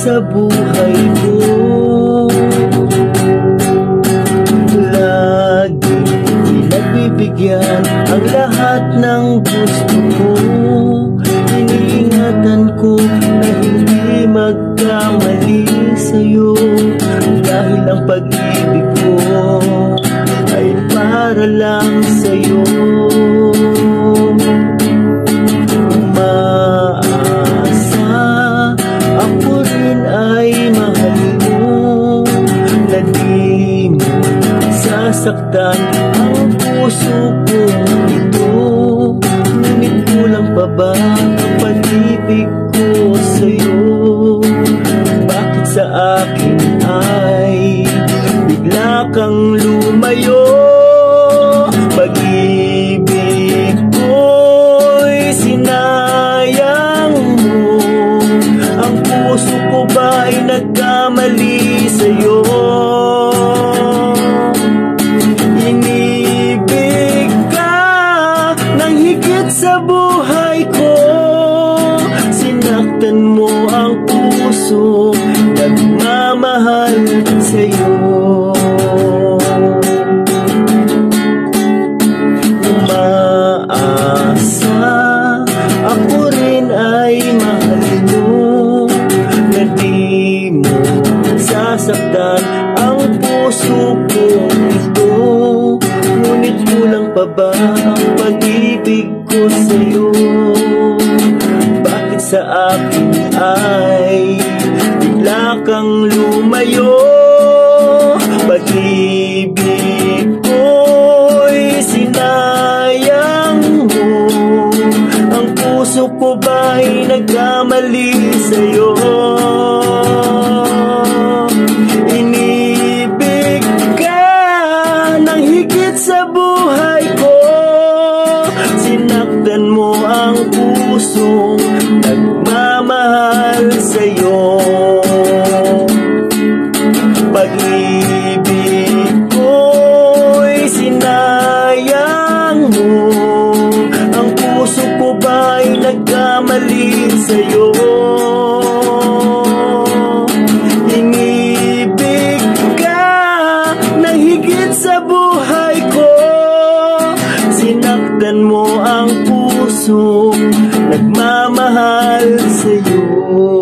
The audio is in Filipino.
sa buhay ko. Lagi pinagbibigyan ang lahat ng gusto ko. Iniingatan ko na hindi magkamali sa'yo, dahil ang pag-ibig ko ay para lang sa'yo. Umaasa ako rin ay mahal mo, na di mo sasaktan ang puso ko ito. Ngunit kulang pa ba ang pag-ibig ko sa'yo? Bakit sa akin ay bigla kang lumayo? Pag-ibig ko'y sinayang mo. Ang puso ko ba'y nagkamali sa'yo? Inibig ka ng higit sa buhay ko. Sinaktan mo ang puso nagmamahal sa'yo. Umaasa ako rin ay mahal mo, na di mo sasaktan ang puso ko ito. Ngunit kulang pa ba ang pag-ibig ko sa'yo? Bakit sa akin ay bigla kang lumayo? Pag-ibig ko'y sinayang mo. Ang puso ko ba'y nagkamali sa'yo? Inibig ka ng higit sa buhay ko. Sinaktan mo ang pusong nagmamahal sa'yo. Pag-ibig ko'y sinayang mo. Ang puso ko ba'y nagkamali sa'yo? Inibig ka ng higit sa buhay ko. Sinaktan mo ang puso nagmamahal sa'yo.